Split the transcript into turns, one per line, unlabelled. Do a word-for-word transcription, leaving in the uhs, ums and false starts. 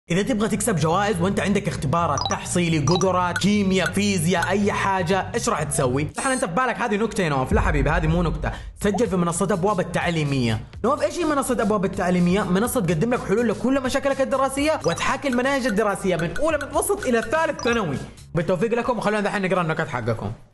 اذا تبغى تكسب جوائز وانت عندك اختبارات تحصيلي، قدرات، كيمياء، فيزياء، اي حاجه، ايش راح تسوي؟ الحين انت في بالك هذه نكته يا نواف. لا حبيبي، هذه مو نكته. سجل في منصه ابواب التعليميه. نواف ايش هي منصه ابواب التعليميه؟ منصه تقدم لك حلول لكل مشاكلك الدراسيه وتحاكي المناهج الدراسيه من اولى متوسط الى ثالث ثانوي. بالتوفيق لكم، وخلونا دحين نقرا النكت حقكم.